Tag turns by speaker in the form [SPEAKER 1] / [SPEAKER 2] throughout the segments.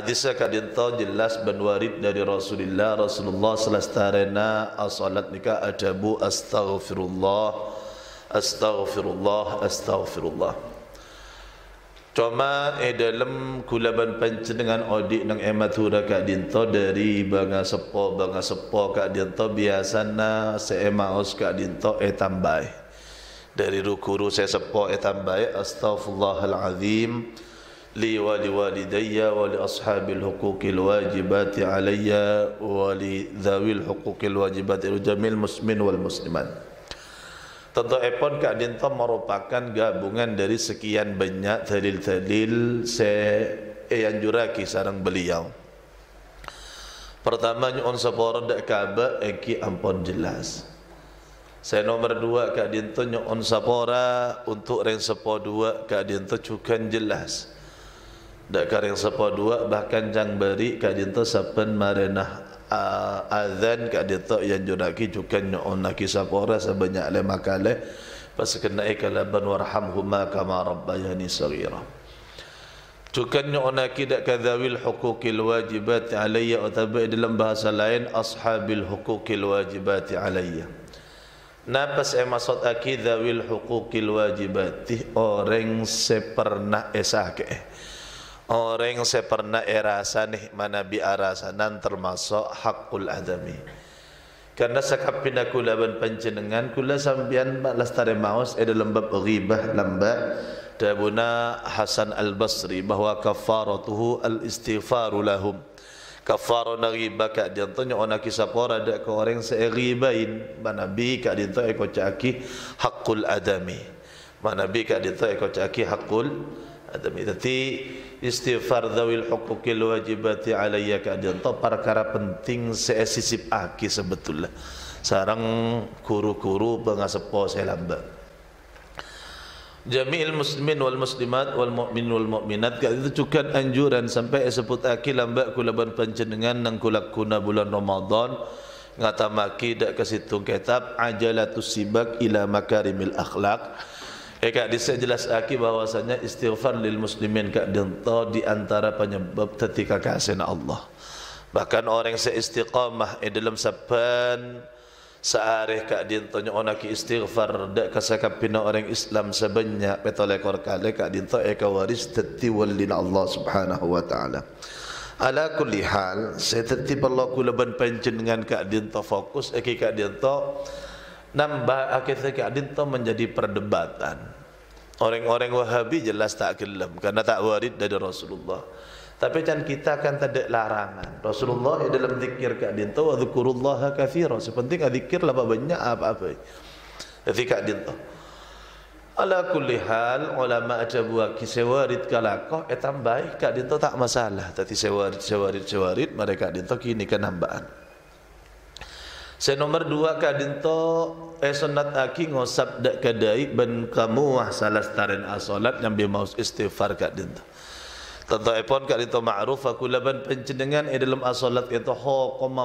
[SPEAKER 1] Hadis kak dinto jelas ben warid dari Rasulullah selestarena as-salat nikah adabu astaghfirullah astaghfirullah astaghfirullah. Cuma dalam kulaban panjenengan odik nang ematura kak dinto dari banga sepo kak dinto biasana seemaos kak dinto tambah dari rukuru saya sepo tambah astaghfirullahalazim li wa li walidayya wa li ashabil huquqil wajibati alayya wa li dhawil huquqil wajibati jamil muslimin wal muslimat. Tentu epon kak dinto merupakan gabungan dari sekian banyak dalil-dalil yang juraki sarang beliau. Pertama nyuon sapora dak Ka'bah eki ampun jelas. Saya nomor dua kak dinto nyuon sapora untuk reng sepo dua kak dinto cukan jelas. Dak kareng sepo dua bahkan jang beri kak dinto saben marenah azan kak dinto yang juraki cukan nyuon naki sapora sebanyak 5 kali pas kena ikalaban warhamhuma kama rabbayani saghira. Cukan nyuon naki dak kadzawil huquqil wajibati alayya atau dalam bahasa lain ashabil huquqil wajibati alayya. Napas maksud aki dzawil huquqil wajibati orang sepernah esake. Orang saya pernah erasa nih mana bi arasanan termasuk hakul adami. Karena sakapina kula ban panjenengan kula sambian lestari maus dalam bab ghibah lamba dabuna Hasan Al-Basri bahwa kafaratuhu al-istighfaru lahum. Kafaro ghibah ka dintonya ona kisapora dak ke orang saya ghibain mana bi ka dinto eko caki hakul adami. Mana bi ka dinto eko caki hakul adami. Tadi istighfar dzawil huquqil wajibati alayya ka dinto perkara penting seesisip aki sebetulnya sarang kuru-kuru pengasepo saya lamba jami'il muslimin wal muslimat wal mu'min wal mu'minat ka itu cukan anjuran sampai sebut aki lamba kula ban panjenengan nang kulakuna bulan Ramadan ngatamaki dak kasitung kitab ajalatus sibak ila makarimil akhlaq. Kak bisa jelas aki bahwasanya istighfar lil muslimin kak dinto di antara penyebab ketika kasihna Allah. Bahkan orang seistiqamah dalam saban seareh kak dinto nyonaki istighfar dak kasakapina orang Islam sebanyak petolekor kali kak dinto eka waris teti walina Allah subhanahu wa ta'ala. Ala kulli hal saya teti perlu kula ban panjenengan kak dinto fokus eki kak dinto nambah akhirnya kak dinto menjadi perdebatan. Orang-orang Wahabi jelas tak gelam karena tak warid dari Rasulullah. Tapi kan kita kan tak ada larangan. Rasulullah dalam zikir kak dinto wa dzikurullaha katsira. Sepenting zikir lah banyak apa-apa. Jadi kak dinto. Ala kulli hal ulama ada buat kisah warid kalako tambah kak dinto tak masalah. Tapi sewarid mereka dinto kini kan nambahan. Saya nomor dua kak dinto sunat aki ngosap dak kadai ben kamu wah salah staren asolat yang bimaus istighfar kak dinto. Tentu epon kak dinto ma'ruf aku laban penjenengan dalam asolat itu hokoma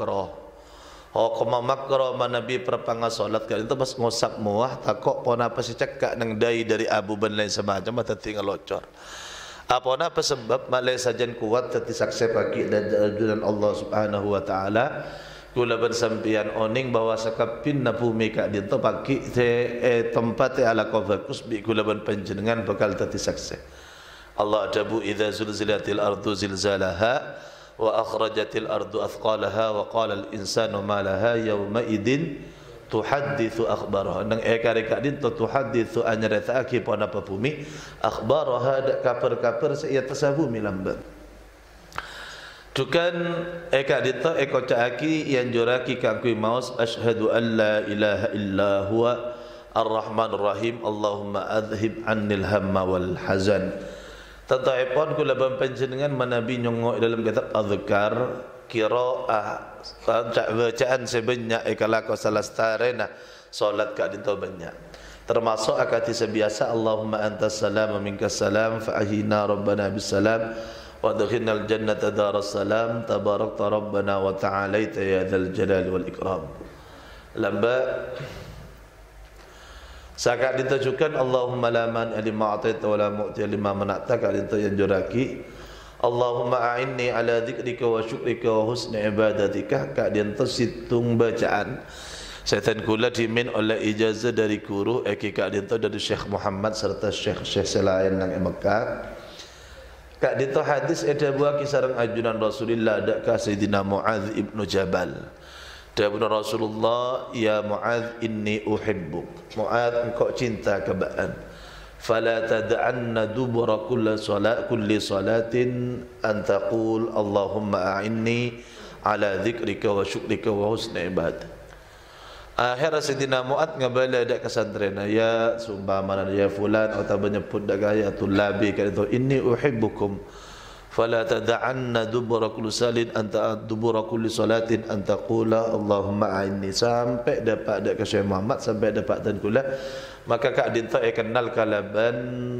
[SPEAKER 1] makro manabi perpanga solat kak dinto pas ngosap muah takok pona apa si cekak nang dai dari abu ben lain semacam atau tinggal locor. Apa napa sebab malai sajan kuat teti sakse pagi dan ajudan Allah subhanahu wa ta'ala. Kula bersampian oning bahwa sakapin na bumi kak dinto pagi tempat ala kovakus bi kula ban panjenengan bakal tati sakse. Allah adabu idza zulzilatil ardu zilzalaha wa akhrajatil ardu athqalaha wa qala al insanu ma laha yawma idin tuhadditsu akhbaraha. Nang kare kak dinto tuhadditsu anyareta aki pona bumi akhbaraha dak kaper-kaper saya tasabumi lambat. Dukan eka dinto eko caaki yang juraki kangkui maus asyhadu an la ilaha illa huwa ar-rahmanur rahim Allahumma adhib annil hamma wal hazan. Tentu epon kula ban panjenengan manabi nyongo dalam kitab azkar qiraah bacaan sebanyak eka lako salastarena salat ka dinto banyak. Termasuk akati sebiasa Allahumma antas salam wa minkas salam fa ahina rabbana bis salam wa adkhilnal jannata daras salam tabarakta rabbana wa ta'alaita ya dzal jalali wal ikram. Lamba sakat ditujukan Allahumma la man lima ataita wa la mu'ti lima mana'ta kali itu yang juraki Allahumma a'inni ala dzikrika wa syukrika wa husni ibadatika. Kak dia tu situng bacaan setan kula dimin oleh ijazah dari guru kak dia tu dari Syekh Muhammad serta Syekh selain nang Mekah. Kak dia tu hadis ada buah kisarang ajunan Rasulullah dak ka Sayyidina Muadz ibnu Jabal. Dawuh Rasulullah, ya Muadz inni uhibbuk. Muadz engkau cinta kebaan. Fala tad'anna dubura kulli salatin an taqul Allahumma a'inni ala dzikrika wa syukrika wa husni ibadah. Akhirnya Sayyidina Mu'adz ngabala dak kesantren ya sumpama ya fulan atau menyebut dak gaya tulabi kan itu inni uhibbukum fala tad'anna dubura kulli salin anta dubura kulli salatin an taqula Allahumma a'inni sampai dapat dak ke Syekh Muhammad sampai dapat dan kula. Maka Kak Dinta kenal kalaban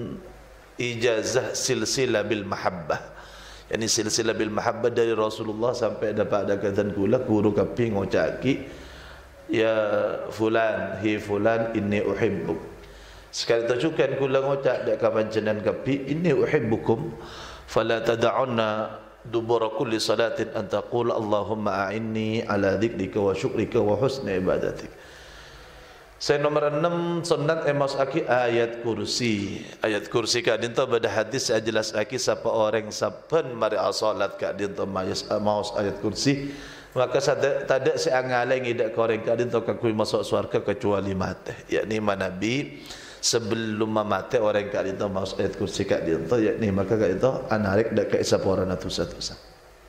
[SPEAKER 1] ijazah silsilah bil mahabbah. Yani silsilah bil mahabbah dari Rasulullah sampai dapat dakatan kula guru kapi ngocaki ya fulan hi fulan inni uhibbuk. Sekali tajukan kula ngocak dak kapancenan kapi inni uhibbukum fala tad'unna dubura kulli salatin an taqul Allahumma a'inni ala dzikrika wa syukrika wa husni ibadatik. Saya nomor 6 sunat emas aki ayat kursi. Ayat kursi Kak Dinto pada hadis saya jelas aki siapa orang saben mari salat Kak Dinto maus ayat kursi maka tak saya ngaleng idak koreng Kak Dinto kakui masuk surga kecuali mati. Yakni manabi sebelum mati orang Kak Dinto maus ayat kursi Kak Dinto yakni maka Kak Dinto anarik dak ke siapa orang atusa-atusa.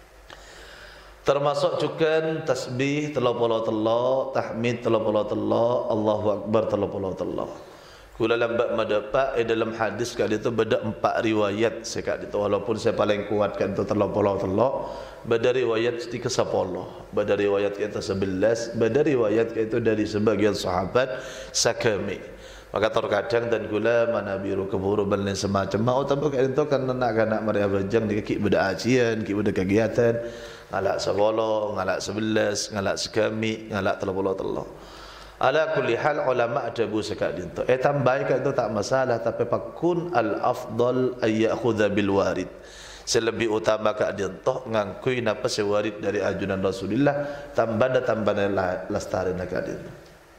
[SPEAKER 1] Termasuk juga tasbih telapolo-telo, tahmid telapolo-telo, Allahu Akbar telapolo-telo. Kula lambat mendapat dalam hadis kali itu beda 4 riwayat sekat itu walaupun saya paling kuat kan itu telapolo-telo. Beda riwayat 30, beda riwayat kita 11, beda riwayat itu dari sebagian sahabat sakami. Maka terkadang dan gula mana biru keburu dan semacam mau tapi itu kan nak mereka berjang di kaki beda ajian, kaki beda kegiatan. Ngalak 10, ngalak 11, ngalak sekami, ngalak 30. Ala kulli hal ulama ada bu sekat dinto. Tambah kat itu tak masalah tapi pakun al afdal ay ya'khudha bil warid. Selebih utama kat dinto ngangkui napa sewarid dari ajunan Rasulullah tambah lestari nak dinto.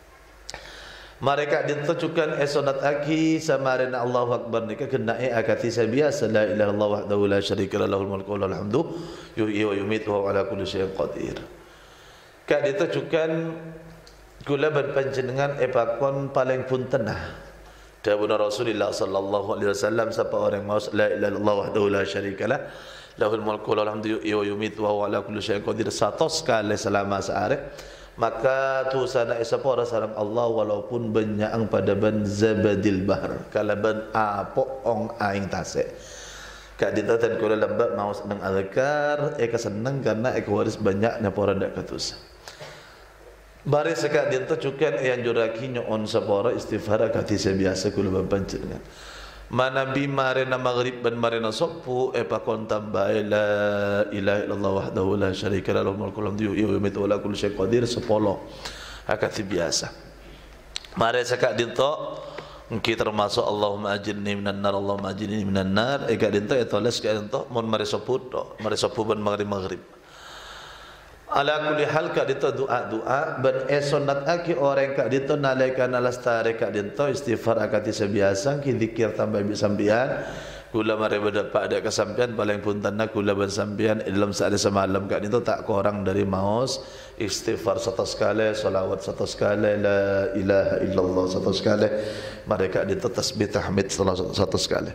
[SPEAKER 1] Mereka ditentukan esonat aki samarin Allahu Akbar nika kena akati sabiasa la ilaha illallah wahdahu la syarika lahul mulku wa lahul hamdu yuhyi wa yumiitu wa ala kulli syai'in qadir. Kak ditentukan gula berpanjenengan epakon paling pun tenah. Dawuh Rasulullah sallallahu alaihi wasallam siapa orang mau la ilaha illallah wahdahu la syarika lahul mulku wa lahul hamdu yuhyi wa yumiitu wa ala kulli syai'in qadir 100 kali selama sehari. Maka tu sana isapora sarang Allah walaupun benyaang pada ban zabadil bahr kalaban apok ong aing tase. Kak ditatan kula lambat mau seneng azkar keseneng karena waris banyak nyapora dak katus. Bari sekak dinto cukan yang juraki nyon sapora istighfar kati biasa kula bapancengan. Manabi marina maghrib ban marina sopu pakon tambah la ilaha illallah wahdahu la syarika lahu mulku wa hamdu wa yumiitu wa ala kulli syai'in qadir 10 akati biasa. Mare sekak dinto engki termasuk Allahumma ajirni minan nar Allahumma ajirni minan nar eka dinto etoles ka dinto mon mare sopu ban maghrib. Ala kulli hal kak dito doa ban esonat aki orang kak dito nalaikan alastare kak dito istighfar akati sebiasa ki zikir tambah sambian kula mare berdapat ada kesampian paling pun tanah kula ban sampian dalam saat semalam kak dito tak kurang dari maus istighfar 100 kali selawat 100 kali la ilaha illallah 100 kali mare kak dito tasbih tahmid 100 kali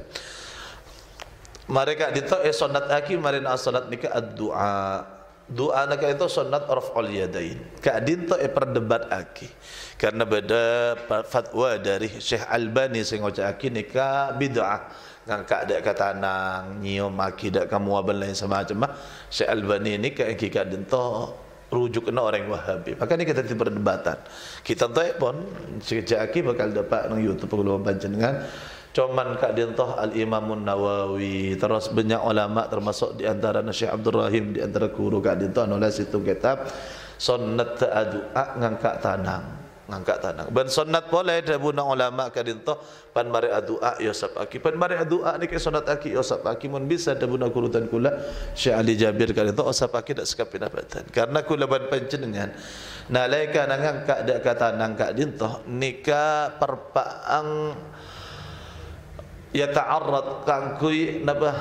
[SPEAKER 1] mare kak dito esonat aki marin as-salat nika ad-du'a doa nak itu sunat raf'ul yadain. Kak dinto perdebat aki. Karena beda fatwa dari Syekh Albani sing ngocaki nika bid'ah. Ngangkat dak katanang nyium aki dak kamu abal lain semacam. Syekh Albani ni kak dinto rujuk kena orang Wahabi. Maka ni kita perdebatan. Kita tahu pun sejak aki bakal dapat nang YouTube kalau panjenengan. Cuman Kak Dintoh Al-Imamun Nawawi terus banyak ulama termasuk di antara Syekh Abdul Rahim di antara guru Kak Dintoh nulis itu kitab sunnat doa ngangkat tanang ngangkat tanang. Ben sunat boleh dah buna ulama kadinto pan mari adua ya sapaki. Pan mari adua ni ke sunat aki ya sapaki mun bisa dah buna kurutan kula Syekh Ali Jabir kadinto sapaki dak sekapina batan. Karena kula ban panjenengan nalaika nangangkat dak kata nangkat dinto nika perpaang ya ta'arrad kangkui nabah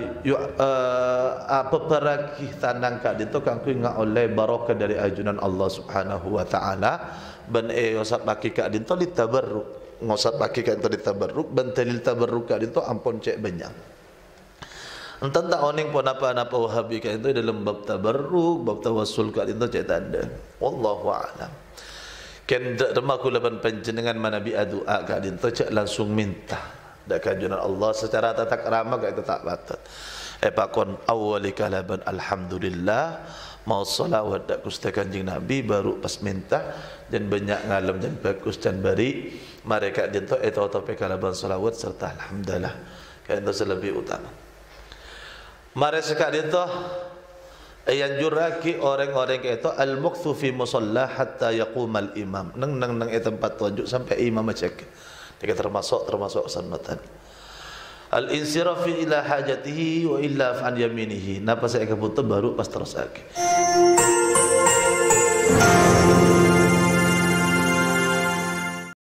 [SPEAKER 1] apa peragi tanang kak dito kangkui nga oleh barokah dari ajunan Allah Subhanahu wa taala ban osat baki kak dito ditabarruk ngosat baki kak dito ditabarruk ban talil tabarruk kak dito ampun cek banyak entan tak oning pun apa-apa wahabi kak dito dalam bab tabarruk bab tawassul kak dito cek tanda wallahu a'lam ken demak kula ban panjenengan manabi adua kak dito cek langsung minta dak kajunan Allah secara tata krama gak itu tak batat. Pakon awali kalaban alhamdulillah mau salawat dak kusta kanjeng Nabi baru pas minta dan banyak ngalam dan bagus dan bari mereka dinto itu kalaban salawat serta alhamdulillah kan itu lebih utama. Mari sekali itu yang juraki orang-orang itu al-muqthu fi musalla hatta yaqumal imam nang tempat tunjuk sampai imam cek. Dia termasuk sunnatan. Al-insirafi ila hajatihi wa illa fa'an yaminihi. Napa saya kebutuh baru pas terus lagi.